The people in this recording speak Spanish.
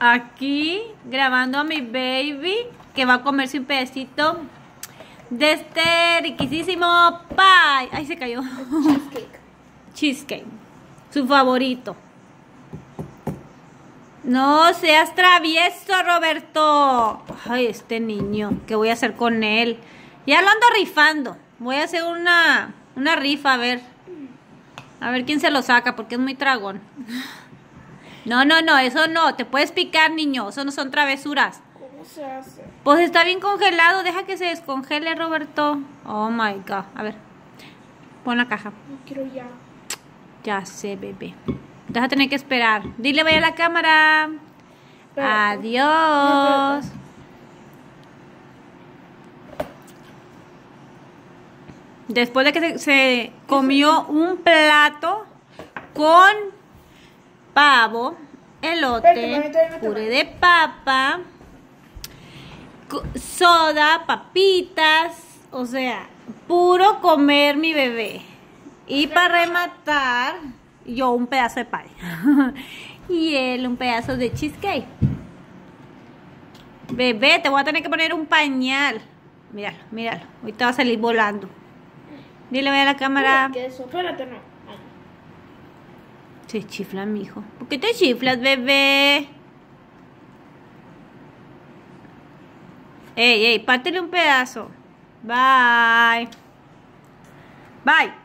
aquí grabando a mi baby que va a comerse un pedacito de este riquísimo pie. Ay, se cayó. Cheesecake. Cheesecake. Su favorito. No seas travieso, Roberto. Ay, este niño. ¿Qué voy a hacer con él? Ya lo ando rifando. Voy a hacer una rifa, a ver. A ver quién se lo saca, porque es muy tragón. No, eso no. Te puedes picar, niño. Eso no son travesuras. ¿Cómo se hace? Pues está bien congelado. Deja que se descongele, Roberto. Oh, my God. A ver. Pon la caja. No quiero ya. Ya sé, bebé. Vas a tener que esperar. Dile, vaya a la cámara. Espérate. Adiós. Después de que se comió un plato con pavo, elote, Espérate. puré de papa, soda, papitas, o sea, puro comer mi bebé. Y para rematar, yo un pedazo de pie. Y él un pedazo de cheesecake. Bebé, te voy a tener que poner un pañal. Míralo, míralo. Ahorita va a salir volando. Dile, ve a la cámara. ¿Qué es eso? Espérate, no. Ay. Se chifla, mijo. ¿Por qué te chiflas, bebé? Ey, pártele un pedazo. Bye. Bye.